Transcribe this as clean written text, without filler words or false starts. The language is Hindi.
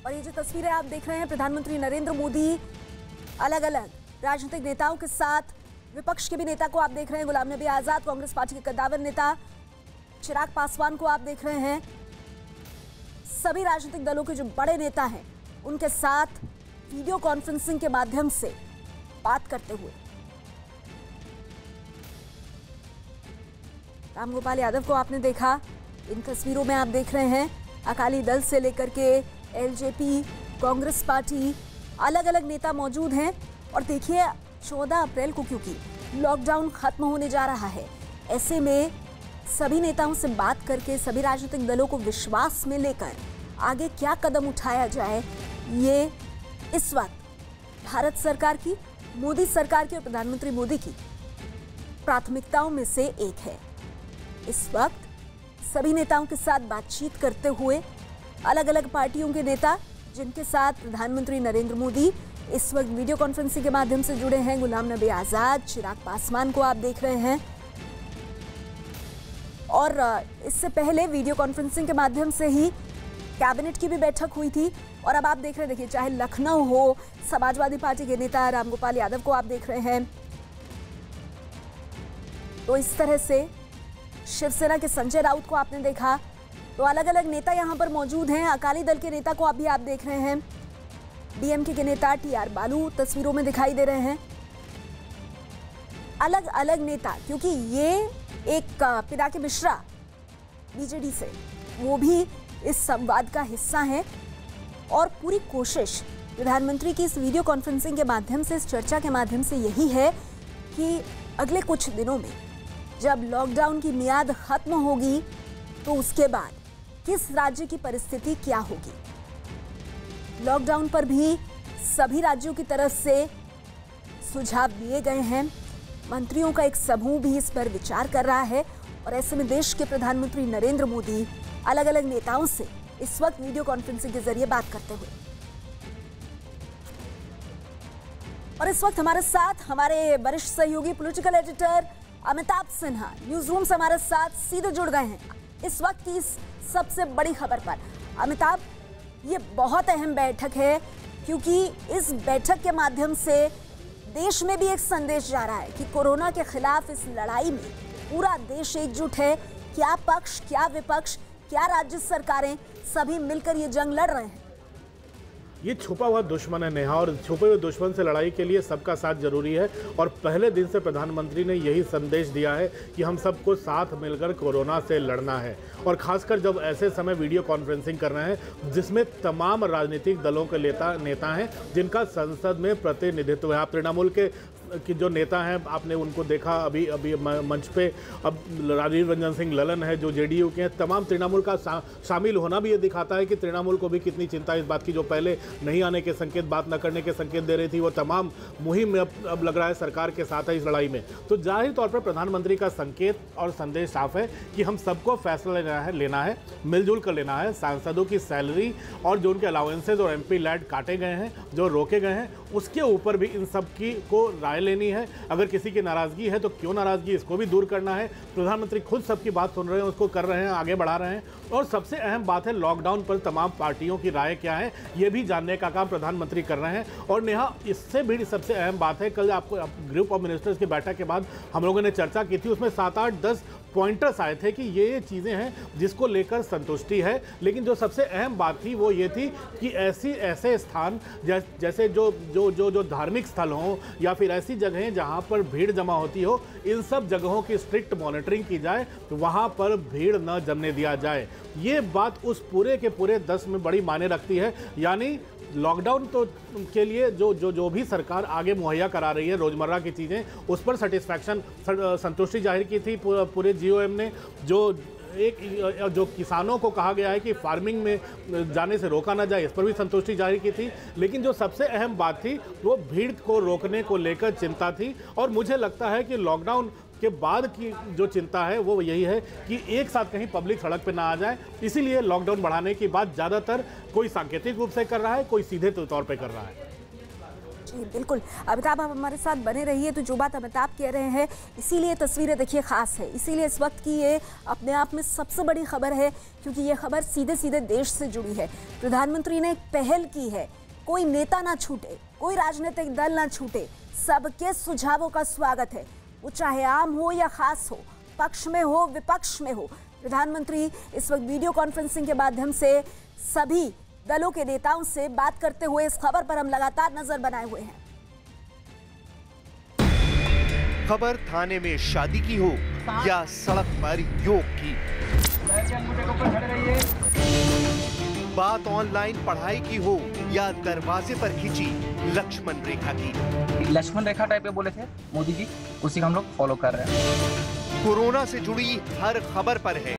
और ये जो तस्वीरें आप देख रहे हैं, प्रधानमंत्री नरेंद्र मोदी अलग अलग राजनीतिक नेताओं के साथ, विपक्ष के भी नेता को आप देख रहे हैं, गुलाम नबी आजाद, कांग्रेस पार्टी के कद्दावर नेता चिराग पासवान को आप देख रहे हैं। सभी राजनीतिक दलों के जो बड़े नेता हैं उनके साथ वीडियो कॉन्फ्रेंसिंग के माध्यम से बात करते हुए। रामगोपाल यादव को आपने देखा, इन तस्वीरों में आप देख रहे हैं अकाली दल से लेकर के एलजेपी, कांग्रेस पार्टी, अलग अलग नेता मौजूद हैं। और देखिए 14 अप्रैल को क्योंकि लॉकडाउन खत्म होने जा रहा है, ऐसे में सभी नेताओं से बात करके सभी राजनीतिक दलों को विश्वास में लेकर आगे क्या कदम उठाया जाए, ये इस वक्त भारत सरकार की, मोदी सरकार की और प्रधानमंत्री मोदी की प्राथमिकताओं में से एक है। इस वक्त सभी नेताओं के साथ बातचीत करते हुए अलग अलग पार्टियों के नेता जिनके साथ प्रधानमंत्री नरेंद्र मोदी इस वक्त वीडियो कॉन्फ्रेंसिंग के माध्यम से जुड़े हैं, गुलाम नबी आजाद, चिराग पासवान को आप देख रहे हैं। और इससे पहले वीडियो कॉन्फ्रेंसिंग के माध्यम से ही कैबिनेट की भी बैठक हुई थी। और अब आप देख रहे हैं, देखिए चाहे लखनऊ हो, समाजवादी पार्टी के नेता रामगोपाल यादव को आप देख रहे हैं, तो इस तरह से शिवसेना के संजय राउत को आपने देखा, तो अलग अलग नेता यहां पर मौजूद हैं। अकाली दल के नेता को अभी आप देख रहे हैं, डीएमके के नेता टीआर बालू तस्वीरों में दिखाई दे रहे हैं। अलग अलग नेता, क्योंकि ये एक पिनाकी मिश्रा बीजेडी से, वो भी इस संवाद का हिस्सा है। और पूरी कोशिश प्रधानमंत्री की इस वीडियो कॉन्फ्रेंसिंग के माध्यम से, इस चर्चा के माध्यम से यही है कि अगले कुछ दिनों में जब लॉकडाउन की मियाद खत्म होगी तो उसके बाद किस राज्य की परिस्थिति क्या होगी। लॉकडाउन पर भी सभी राज्यों की तरफ से सुझाव दिए गए हैं, मंत्रियों का एक समूह भी इस पर विचार कर रहा है। और ऐसे में देश के प्रधानमंत्री नरेंद्र मोदी अलग अलग नेताओं से इस वक्त वीडियो कॉन्फ्रेंसिंग के जरिए बात करते हुए। और इस वक्त हमारे साथ हमारे वरिष्ठ सहयोगी political editor Amitabh Sinha newsroom से हमारे साथ सीधे जुड़ गए हैं इस वक्त की इस सबसे बड़ी खबर पर। अमिताभ, ये बहुत अहम बैठक है क्योंकि इस बैठक के माध्यम से देश में भी एक संदेश जा रहा है कि कोरोना के खिलाफ इस लड़ाई में पूरा देश एकजुट है। क्या पक्ष, क्या विपक्ष, क्या राज्य सरकारें, सभी मिलकर ये जंग लड़ रहे हैं। ये छुपा हुआ दुश्मन है नेहा, और छुपे हुए दुश्मन से लड़ाई के लिए सबका साथ जरूरी है। और पहले दिन से प्रधानमंत्री ने यही संदेश दिया है कि हम सबको साथ मिलकर कोरोना से लड़ना है। और खासकर जब ऐसे समय वीडियो कॉन्फ्रेंसिंग कर रहे हैं जिसमें तमाम राजनीतिक दलों के नेता हैं जिनका संसद में प्रतिनिधित्व है। आप तृणमूल के जो नेता हैं, आपने उनको देखा अभी मंच पे। अब राजीव रंजन सिंह ललन है जो जेडीयू के हैं। तमाम तृणमूल का शामिल होना भी ये दिखाता है कि तृणमूल को भी कितनी चिंता इस बात की, जो पहले नहीं आने के संकेत, बात न करने के संकेत दे रही थी, वो तमाम मुहिम में अब लग रहा है सरकार के साथ है इस लड़ाई में। तो जाहिर तौर पर प्रधानमंत्री का संकेत और संदेश साफ है कि हम सबको फैसला लेना है, मिलजुल कर लेना है। सांसदों की सैलरी और जो उनके अलाउंसेज और MP लैड काटे गए हैं, जो रोके गए हैं, उसके ऊपर भी इन सब की को राय लेनी है। अगर किसी की नाराजगी है तो क्यों नाराजगी, इसको भी दूर करना है। प्रधानमंत्री खुद सबकी बात सुन रहे हैं, उसको कर रहे हैं, आगे बढ़ा रहे हैं। और सबसे अहम बात है लॉकडाउन पर तमाम पार्टियों की राय क्या है, ये भी जानने का काम प्रधानमंत्री कर रहे हैं। और नेहा, इससे भी सबसे अहम बात है, कल आपको ग्रुप ऑफ मिनिस्टर्स की बैठक के बाद हम लोगों ने चर्चा की थी, उसमें 7, 8, 10 पॉइंटर्स आए थे कि ये चीज़ें हैं जिसको लेकर संतुष्टि है। लेकिन जो सबसे अहम बात थी वो ये थी कि ऐसे स्थान जैसे जो धार्मिक स्थल हों या फिर ऐसी जगहें जहां पर भीड़ जमा होती हो, इन सब जगहों की स्ट्रिक्ट मॉनिटरिंग की जाए, तो वहां पर भीड़ न जमने दिया जाए। ये बात उस पूरे के पूरे 10 में बड़ी मायने रखती है। यानी लॉकडाउन तो के लिए जो भी सरकार आगे मुहैया करा रही है रोज़मर्रा की चीज़ें, उस पर सेटिस्फैक्शन, संतुष्टि जाहिर की थी पूरे GOM ने। जो किसानों को कहा गया है कि फार्मिंग में जाने से रोका ना जाए, इस पर भी संतुष्टि जाहिर की थी। लेकिन जो सबसे अहम बात थी वो भीड़ को रोकने को लेकर चिंता थी। और मुझे लगता है कि लॉकडाउन के बाद की जो चिंता है वो यही है कि एक साथ कहीं पब्लिक सड़क पे ना आ जाए। इसीलिए लॉकडाउन बढ़ाने की बात ज़्यादातर कोई सांकेतिक रूप से कर रहा है, कोई सीधे तौर पे कर रहा है। जी बिल्कुल, अमिताभ आप हमारे साथ बने रहिए। तो जो बात अमिताभ कह रहे हैं, इसीलिए तस्वीरें देखिए खास है, इसीलिए इस वक्त की ये अपने आप में सबसे बड़ी खबर है, क्योंकि ये खबर सीधे सीधे देश से जुड़ी है। प्रधानमंत्री ने एक पहल की है, कोई नेता ना छूटे, कोई राजनीतिक दल ना छूटे, सबके सुझावों का स्वागत है, वो चाहे आम हो या खास हो, पक्ष में हो विपक्ष में हो। प्रधानमंत्री इस वक्त वीडियो कॉन्फ्रेंसिंग के माध्यम से सभी दलों के नेताओं से बात करते हुए इस खबर पर हम लगातार नजर बनाए हुए हैं। खबर थाने में शादी की हो या सड़क पर योग की, बात ऑनलाइन पढ़ाई की हो या दरवाजे पर खींची लक्ष्मण रेखा की। लक्ष्मण रेखा टाइप पे बोले थे मोदी जी, उसी का हम लोग फॉलो कर रहे हैं। कोरोना से जुड़ी हर खबर पर है